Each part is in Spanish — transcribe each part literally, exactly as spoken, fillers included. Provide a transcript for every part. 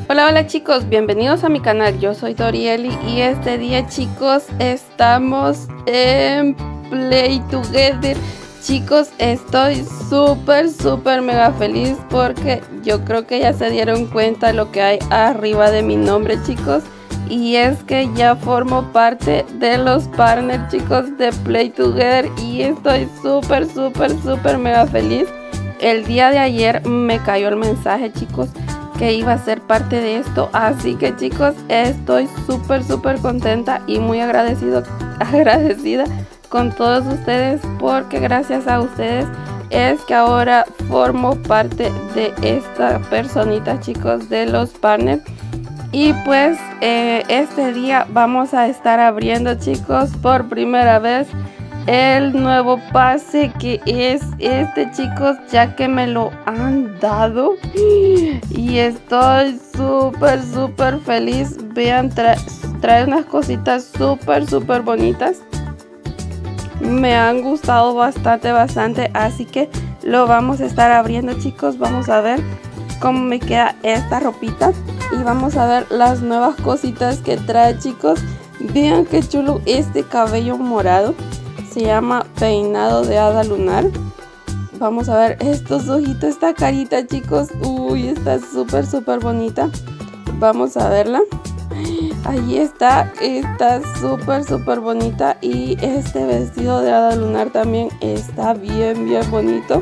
Hola, hola chicos, bienvenidos a mi canal. Yo soy Dorieli y este día, chicos, estamos en Play Together. Chicos, estoy súper, súper mega feliz porque yo creo que ya se dieron cuenta lo que hay arriba de mi nombre, chicos. Y es que ya formo parte de los partners, chicos, de Play Together. Y estoy súper, súper, súper mega feliz. El día de ayer me cayó el mensaje, chicos, que iba a ser parte de esto. Así que, chicos, estoy súper, súper contenta y muy agradecido, agradecida con todos ustedes, porque gracias a ustedes es que ahora formo parte de esta personita, chicos, de los partners. Y pues eh, este día vamos a estar abriendo, chicos, por primera vez el nuevo pase, que es este, chicos, ya que me lo han dado y estoy súper, súper feliz. Vean, tra trae unas cositas súper, súper bonitas. Me han gustado bastante, bastante, así que lo vamos a estar abriendo, chicos. Vamos a ver cómo me queda esta ropita y vamos a ver las nuevas cositas que trae, chicos. Vean qué chulo este cabello morado. Se llama peinado de hada lunar. Vamos a ver estos ojitos, esta carita, chicos. Uy, está súper, súper bonita. Vamos a verla. Ahí está. Está súper, súper bonita. Y este vestido de hada lunar también está bien, bien bonito.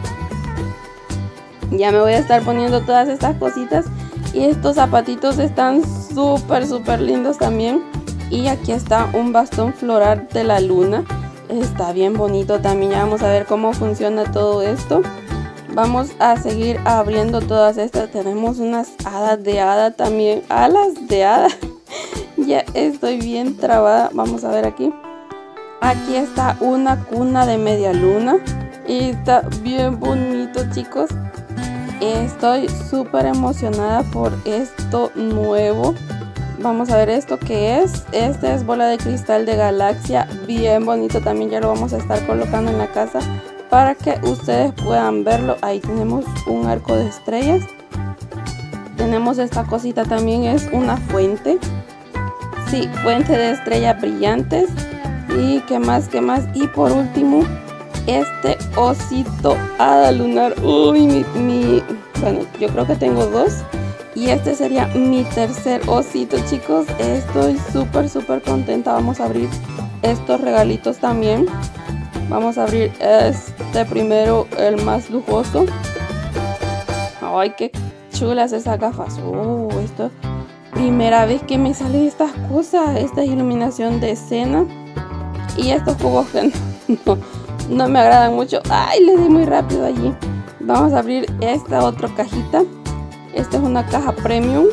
Ya me voy a estar poniendo todas estas cositas. Y estos zapatitos están súper, súper lindos también. Y aquí está un bastón floral de la luna. Está bien bonito también. Ya vamos a ver cómo funciona todo esto. Vamos a seguir abriendo todas estas. Tenemos unas hadas de hada también. Alas de hada. Ya estoy bien trabada. Vamos a ver aquí. Aquí está una cuna de media luna. Y está bien bonito, chicos. Estoy súper emocionada por esto nuevo. Vamos a ver esto que es. Este es bola de cristal de galaxia. Bien bonito también. Ya lo vamos a estar colocando en la casa para que ustedes puedan verlo. Ahí tenemos un arco de estrellas. Tenemos esta cosita también. Es una fuente. Sí, fuente de estrellas brillantes. Y qué más, qué más. Y por último, este osito hada lunar. Uy, mi, mi... Bueno, yo creo que tengo dos. Y este sería mi tercer osito, chicos. Estoy súper, súper contenta. Vamos a abrir estos regalitos también. Vamos a abrir este primero, el más lujoso. Ay, qué chulas esas gafas. Oh, esto, primera vez que me salen estas cosas. Esta iluminación de escena. Y estos cubos que no, no me agradan mucho. Ay, le di muy rápido allí. Vamos a abrir esta otra cajita. Esta es una caja premium.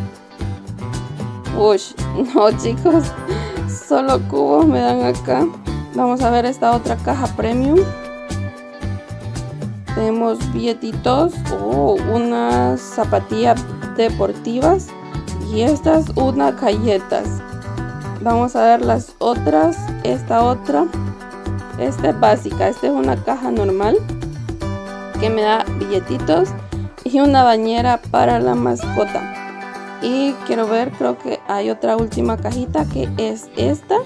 Uy, no, chicos, solo cubos me dan acá. Vamos a ver esta otra caja premium. Tenemos billetitos. Oh, unas zapatillas deportivas. Y estas unas galletas. Vamos a ver las otras. Esta otra. Esta es básica. Esta es una caja normal que me da billetitos. Y una bañera para la mascota. Y quiero ver, creo que hay otra última cajita que es esta.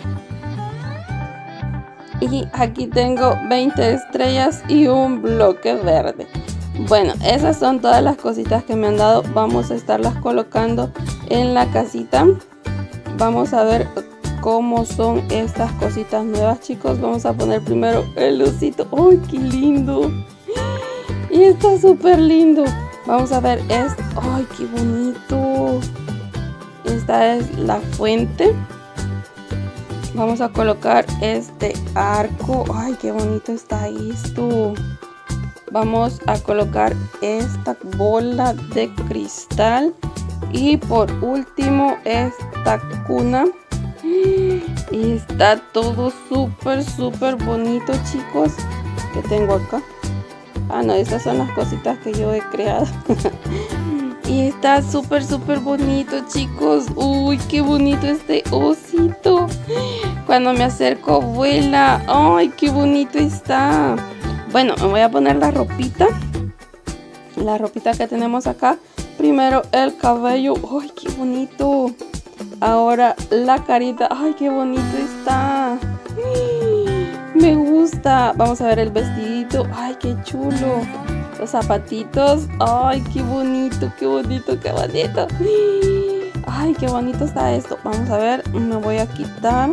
Y aquí tengo veinte estrellas y un bloque verde. Bueno, esas son todas las cositas que me han dado. Vamos a estarlas colocando en la casita. Vamos a ver cómo son estas cositas nuevas, chicos. Vamos a poner primero el osito. ¡Ay, qué lindo! Y está súper lindo. Vamos a ver esto. ¡Ay, qué bonito! Esta es la fuente. Vamos a colocar este arco. ¡Ay, qué bonito está esto! Vamos a colocar esta bola de cristal. Y por último, esta cuna. Y está todo súper, súper bonito, chicos. ¿Qué tengo acá? Ah, no, estas son las cositas que yo he creado. Y está súper, súper bonito, chicos. Uy, qué bonito este osito. Cuando me acerco, vuela. Ay, qué bonito está. Bueno, me voy a poner la ropita. La ropita que tenemos acá. Primero el cabello. ¡Ay, qué bonito! Ahora la carita. ¡Ay, qué bonito está! Me gusta. Vamos a ver el vestidito. ¡Ay, qué chulo! Los zapatitos. ¡Ay, qué bonito! ¡Qué bonito! ¡Qué bonito! ¡Ay, qué bonito está esto! Vamos a ver. Me voy a quitar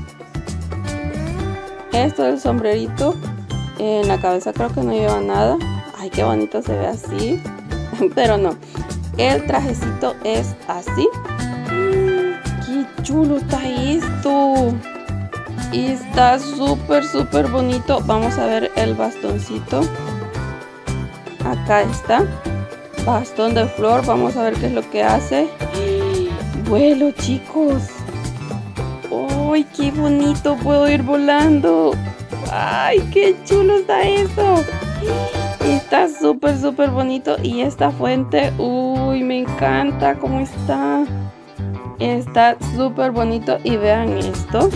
esto del sombrerito. En la cabeza creo que no lleva nada. ¡Ay, qué bonito se ve así! Pero no. El trajecito es así. ¡Qué chulo está esto! Y está súper, súper bonito. Vamos a ver el bastoncito. Acá está. Bastón de flor. Vamos a ver qué es lo que hace. Vuelo, chicos. ¡Ay, qué bonito! Puedo ir volando. ¡Ay, qué chulo está eso! Está súper, súper bonito. Y esta fuente, uy, me encanta cómo está. Está súper bonito. Y vean esto.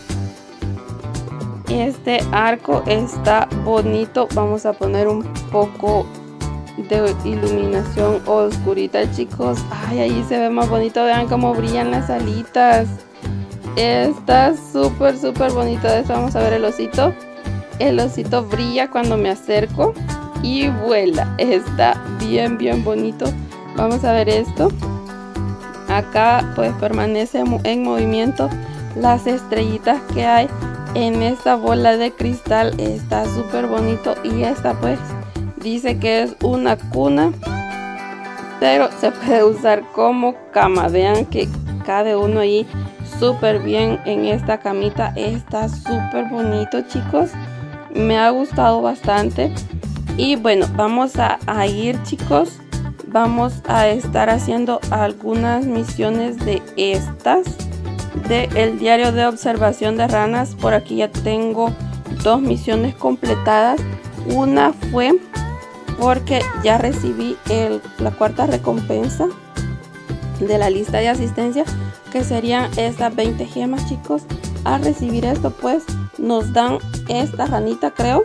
Este arco está bonito. Vamos a poner un poco de iluminación oscurita, chicos. Ay, ahí se ve más bonito. Vean cómo brillan las alitas. Está súper, súper bonito. De esto vamos a ver el osito. El osito brilla cuando me acerco y vuela. Está bien, bien bonito. Vamos a ver esto. Acá pues permanece en movimiento las estrellitas que hay en esta bola de cristal. Está súper bonito. Y esta pues dice que es una cuna, pero se puede usar como cama. Vean que cabe uno ahí súper bien en esta camita. Está súper bonito, chicos. Me ha gustado bastante. Y bueno, vamos a, a ir, chicos. Vamos a estar haciendo algunas misiones de estas de el diario de observación de ranas. Por aquí ya tengo dos misiones completadas. Una fue porque ya recibí el, la cuarta recompensa de la lista de asistencia, que serían estas veinte gemas, chicos. Al recibir esto pues nos dan esta ranita, creo.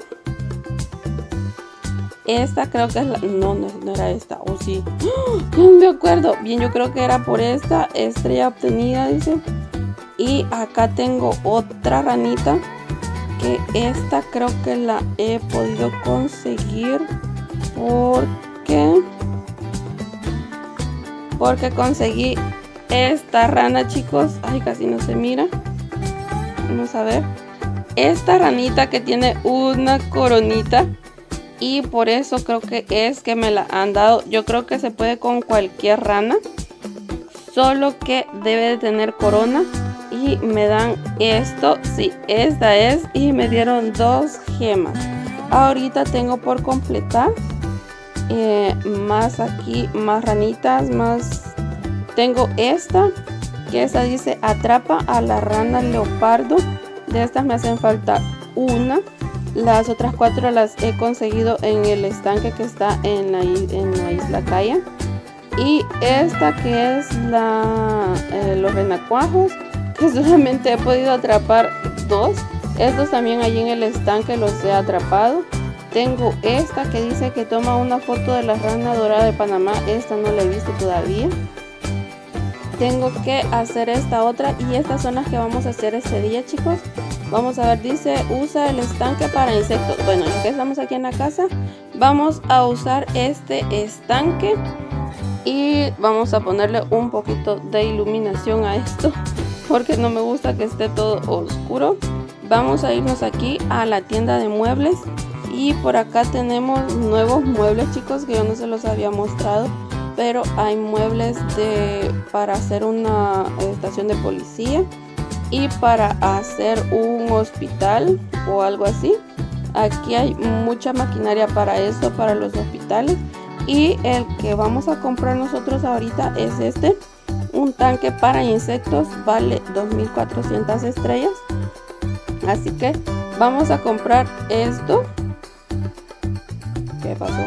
Esta creo que es la... No, no, no era esta. O sí. ¡Oh! No me acuerdo. Bien, yo creo que era por esta estrella obtenida, dice. Y acá tengo otra ranita. Que esta creo que la he podido conseguir. Porque... Porque conseguí esta rana, chicos. Ay, casi no se mira. Vamos a ver. Esta ranita que tiene una coronita. Y por eso creo que es que me la han dado. Yo creo que se puede con cualquier rana, solo que debe de tener corona. Y me dan esto. Sí, esta es. Y me dieron dos gemas. Ahorita tengo por completar eh, más aquí, más ranitas, más. Tengo esta, que esa dice atrapa a la rana leopardo. De estas me hacen falta una. Las otras cuatro las he conseguido en el estanque que está en la, en la isla Caya. Y esta que es la eh, los renacuajos, que solamente he podido atrapar dos. Estos también allí en el estanque los he atrapado. Tengo esta que dice que toma una foto de la rana dorada de Panamá. Esta no la he visto todavía. Tengo que hacer esta otra. Y estas son las que vamos a hacer este día, chicos. Vamos a ver, dice usa el estanque para insectos. Bueno, ya que estamos aquí en la casa, vamos a usar este estanque. Y vamos a ponerle un poquito de iluminación a esto, porque no me gusta que esté todo oscuro. Vamos a irnos aquí a la tienda de muebles. Y por acá tenemos nuevos muebles, chicos, que yo no se los había mostrado. Pero hay muebles de, para hacer una estación de policía. Y para hacer un hospital o algo así. Aquí hay mucha maquinaria para eso, para los hospitales. Y el que vamos a comprar nosotros ahorita es este. Un tanque para insectos, vale dos mil cuatrocientas estrellas. Así que vamos a comprar esto. ¿Qué pasó?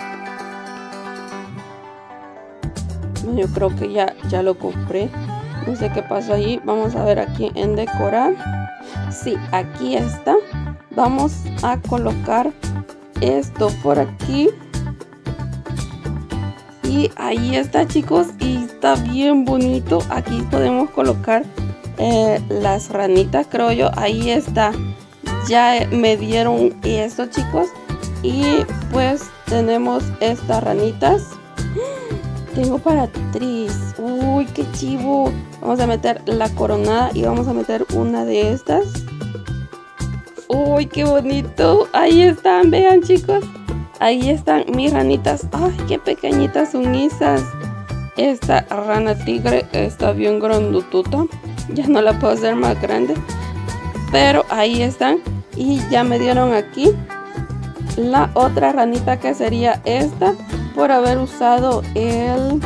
Yo creo que ya, ya lo compré. No sé qué pasó allí. Vamos a ver aquí en decorar. Sí, aquí está. Vamos a colocar esto por aquí. Y ahí está, chicos, y está bien bonito. Aquí podemos colocar eh, las ranitas, creo yo. Ahí está. Ya me dieron esto, chicos. Y pues tenemos estas ranitas. Tengo para tres. Uy, qué chivo. Vamos a meter la coronada y vamos a meter una de estas. Uy, qué bonito. Ahí están, vean, chicos. Ahí están mis ranitas. Ay, qué pequeñitas son esas. Esta rana tigre está bien grandotota. Ya no la puedo hacer más grande. Pero ahí están. Y ya me dieron aquí la otra ranita, que sería esta, por haber usado el,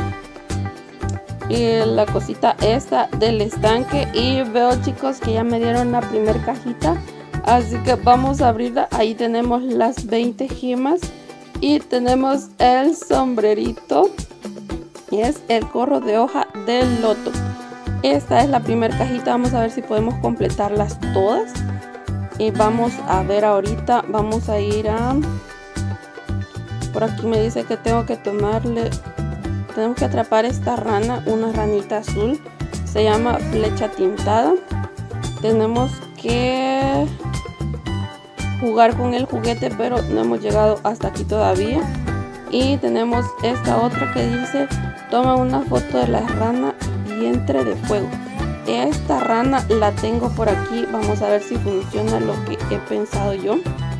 el la cosita esta del estanque. Y veo, chicos, que ya me dieron la primer cajita, así que vamos a abrirla. Ahí tenemos las veinte gemas y tenemos el sombrerito, y es el gorro de hoja del loto. Esta es la primera cajita. Vamos a ver si podemos completarlas todas. Y vamos a ver ahorita, vamos a ir a... Por aquí me dice que tengo que tomarle... Tenemos que atrapar esta rana, una ranita azul. Se llama flecha tintada. Tenemos que jugar con el juguete, pero no hemos llegado hasta aquí todavía. Y tenemos esta otra que dice: toma una foto de la rana vientre de fuego. Esta rana la tengo por aquí. Vamos a ver si funciona lo que he pensado yo.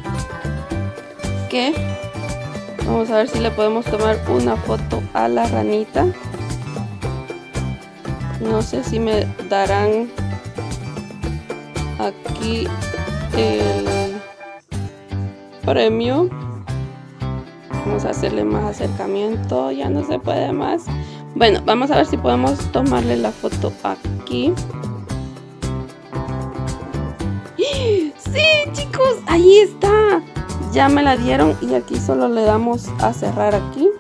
Que vamos a ver si le podemos tomar una foto a la ranita. No sé si me darán aquí el premio. Vamos a hacerle más acercamiento. Ya no se puede más. Bueno, vamos a ver si podemos tomarle la foto aquí. ¡Sí, chicos! ¡Ahí está! Ya me la dieron y aquí solo le damos a cerrar aquí.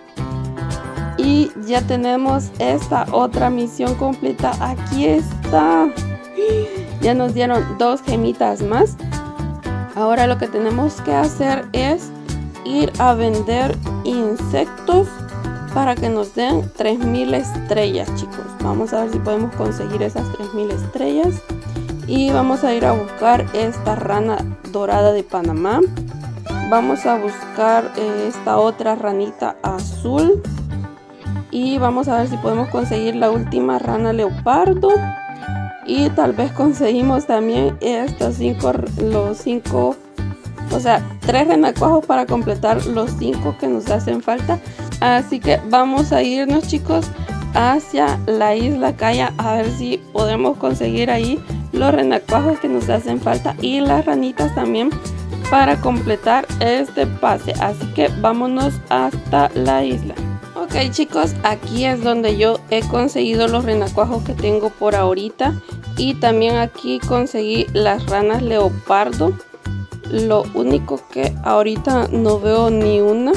Y ya tenemos esta otra misión completa. Aquí está. Ya nos dieron dos gemitas más. Ahora lo que tenemos que hacer es ir a vender insectos para que nos den tres mil estrellas, chicos. Vamos a ver si podemos conseguir esas tres mil estrellas. Y vamos a ir a buscar esta rana dorada de Panamá. Vamos a buscar eh, esta otra ranita azul. Y vamos a ver si podemos conseguir la última rana leopardo. Y tal vez conseguimos también estos cinco, los cinco, o sea, tres renacuajos para completar los cinco que nos hacen falta. Así que vamos a irnos, chicos, hacia la isla Kaya a ver si podemos conseguir ahí los renacuajos que nos hacen falta y las ranitas también para completar este pase. Así que vámonos hasta la isla. Ok, chicos, aquí es donde yo he conseguido los renacuajos que tengo por ahorita. Y también aquí conseguí las ranas leopardo. Lo único que ahorita no veo ni una.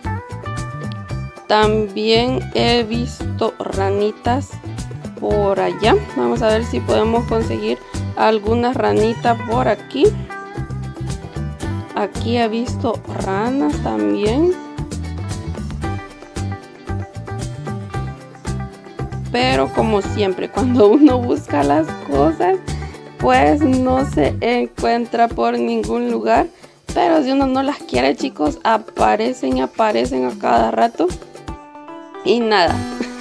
También he visto ranitas por allá. Vamos a ver si podemos conseguir algunas ranitas por aquí. Aquí he visto ranas también. Pero como siempre, cuando uno busca las cosas, pues no se encuentra por ningún lugar. Pero si uno no las quiere, chicos, aparecen y aparecen a cada rato. Y nada.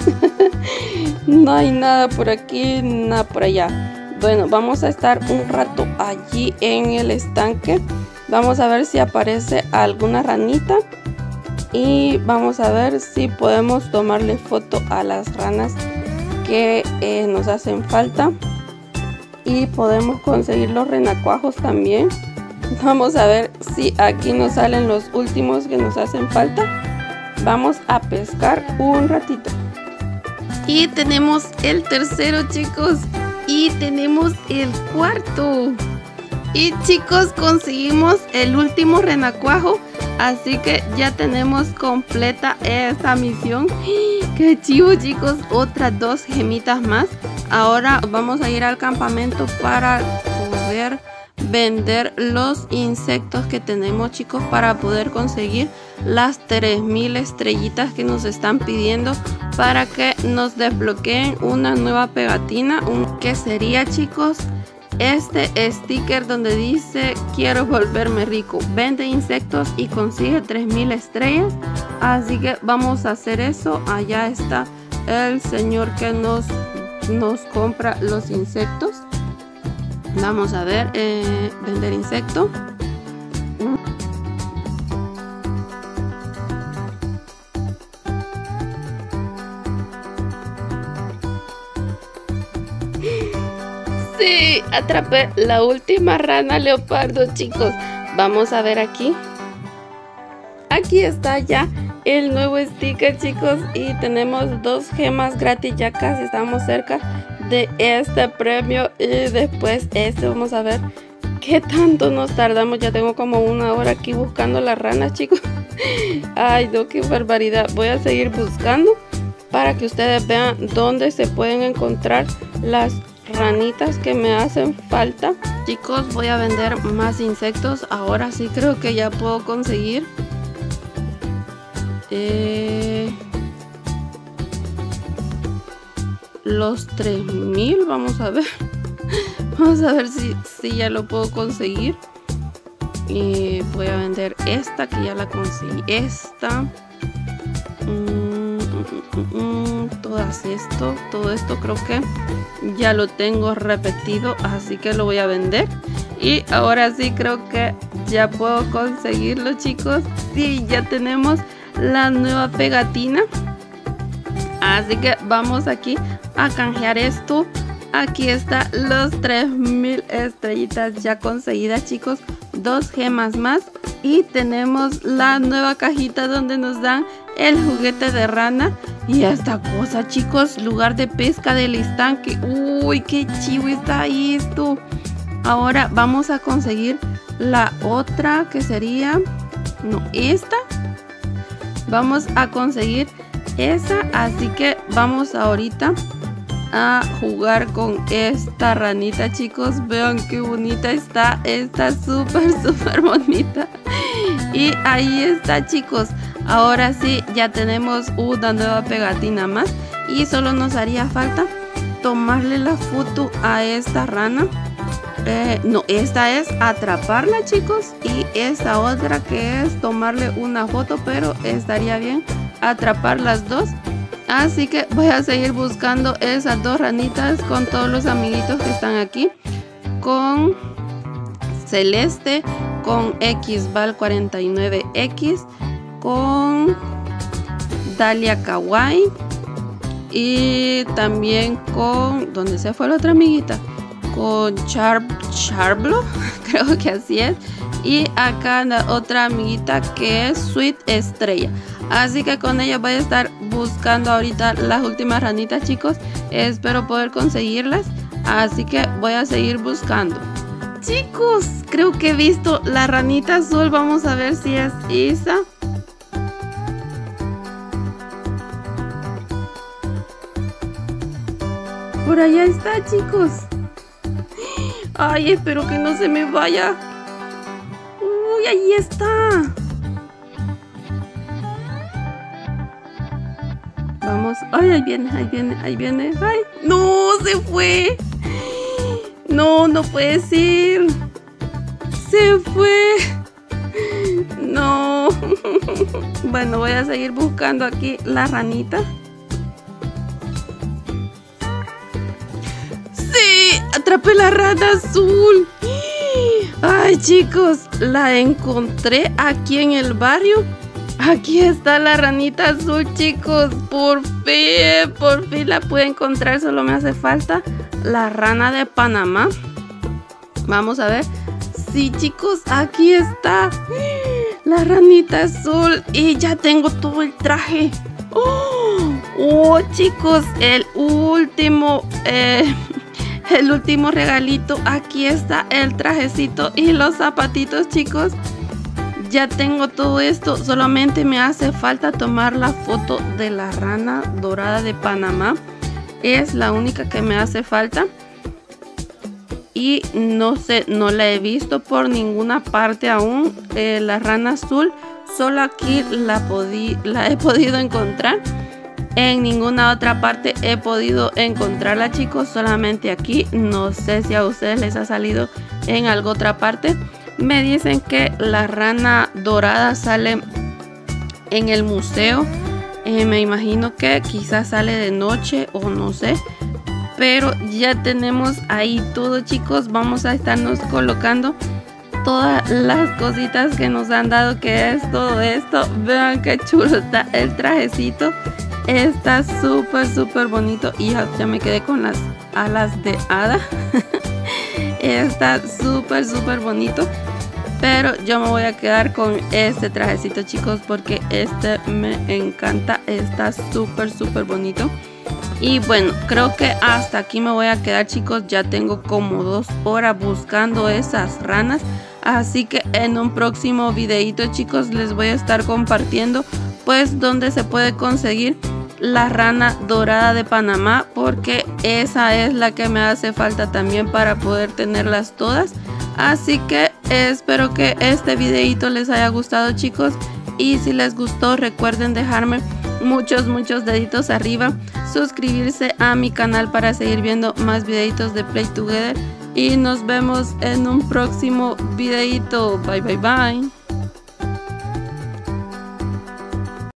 No hay nada por aquí, nada por allá. Bueno, vamos a estar un rato allí en el estanque. Vamos a ver si aparece alguna ranita. Y vamos a ver si podemos tomarle foto a las ranas que eh, nos hacen falta. Y podemos conseguir los renacuajos también. Vamos a ver si aquí nos salen los últimos que nos hacen falta. Vamos a pescar un ratito. Y tenemos el tercero, chicos. Y tenemos el cuarto. Y chicos, conseguimos el último renacuajo. Así que ya tenemos completa esta misión. ¡Qué chivo, chicos! Otras dos gemitas más. Ahora vamos a ir al campamento para poder vender los insectos que tenemos, chicos, para poder conseguir las tres mil estrellitas que nos están pidiendo para que nos desbloqueen una nueva pegatina, un, que sería, chicos, este sticker donde dice quiero volverme rico, vende insectos y consigue tres mil estrellas. Así que vamos a hacer eso. Allá está el señor que nos, nos compra los insectos. Vamos a ver, eh, vender insecto. Sí, atrapé la última rana leopardo, chicos. Vamos a ver aquí. Aquí está ya el nuevo sticker, chicos. Y tenemos dos gemas gratis. Ya casi estamos cerca de este premio. Y después este, vamos a ver qué tanto nos tardamos. Ya tengo como una hora aquí buscando las ranas, chicos. Ay, no, qué barbaridad. Voy a seguir buscando para que ustedes vean dónde se pueden encontrar las ranitas que me hacen falta. Chicos, voy a vender más insectos. Ahora sí creo que ya puedo conseguir eh, los tres mil. Vamos a ver. Vamos a ver si, si ya lo puedo conseguir. Y voy a vender esta que ya la conseguí. Esta. Mm, mm, mm, todas esto. Todo esto creo que ya lo tengo repetido. Así que lo voy a vender. Y ahora sí creo que ya puedo conseguirlo, chicos. Sí, ya tenemos la nueva pegatina. Así que vamos aquí a canjear esto. Aquí está los tres mil estrellitas ya conseguidas, chicos. Dos gemas más. Y tenemos la nueva cajita donde nos dan el juguete de rana. Y esta cosa, chicos, lugar de pesca del estanque. Uy, qué chivo está esto. Ahora vamos a conseguir la otra que sería... No, esta. Vamos a conseguir esa. Así que vamos ahorita a jugar con esta ranita, chicos. Vean qué bonita está. Está súper súper bonita. Y ahí está, chicos. Ahora sí ya tenemos una nueva pegatina más. Y solo nos haría falta tomarle la foto a esta rana. eh, No, esta es atraparla, chicos. Y esta otra que es tomarle una foto. Pero estaría bien atrapar las dos. Así que voy a seguir buscando esas dos ranitas con todos los amiguitos que están aquí. Con Celeste, con Xval cuarenta y nueve X, con Dalia Kawaii y también con... ¿Dónde se fue la otra amiguita? Con Char Charblo, creo que así es. Y acá la otra amiguita que es Sweet Estrella. Así que con ella voy a estar buscando ahorita las últimas ranitas, chicos. Espero poder conseguirlas. Así que voy a seguir buscando. Chicos, creo que he visto la ranita azul. Vamos a ver si es esa. Por allá está, chicos. Ay, espero que no se me vaya. Uy, ahí está. Vamos. Ay, ahí viene, ahí viene, ahí viene. Ay, no, se fue. No, no puede ser. Se fue. No. Bueno, voy a seguir buscando aquí la ranita. Sí, atrapé la rana azul. Ay, chicos, la encontré aquí en el barrio. Aquí está la ranita azul, chicos. Por fin, por fin la pude encontrar. Solo me hace falta la rana de Panamá. Vamos a ver. Sí, chicos, aquí está la ranita azul. Y ya tengo todo el traje. Oh, oh, chicos, el último eh, el último regalito. Aquí está el trajecito y los zapatitos, chicos. Ya tengo todo esto. Solamente me hace falta tomar la foto de la rana dorada de Panamá. Es la única que me hace falta. Y no sé, no la he visto por ninguna parte aún. Eh, la rana azul Solo aquí la, la he podido encontrar. En ninguna otra parte he podido encontrarla, chicos. Solamente aquí. No sé si a ustedes les ha salido en alguna otra parte. Me dicen que la rana dorada sale en el museo. Eh, me imagino que quizás sale de noche o no sé. Pero ya tenemos ahí todo, chicos. Vamos a estarnos colocando todas las cositas que nos han dado, que es todo esto. Vean qué chulo está el trajecito. Está súper súper bonito. Y ya, ya me quedé con las alas de hada. Está súper súper bonito. Pero yo me voy a quedar con este trajecito, chicos, porque este me encanta. Está súper súper bonito. Y bueno, creo que hasta aquí me voy a quedar, chicos. Ya tengo como dos horas buscando esas ranas. Así que en un próximo videito, chicos, les voy a estar compartiendo pues dónde se puede conseguir la rana dorada de Panamá, porque esa es la que me hace falta también para poder tenerlas todas. Así que espero que este videito les haya gustado, chicos. Y si les gustó, recuerden dejarme muchos muchos deditos arriba, suscribirse a mi canal para seguir viendo más videitos de Play Together. Y nos vemos en un próximo videito. Bye bye bye.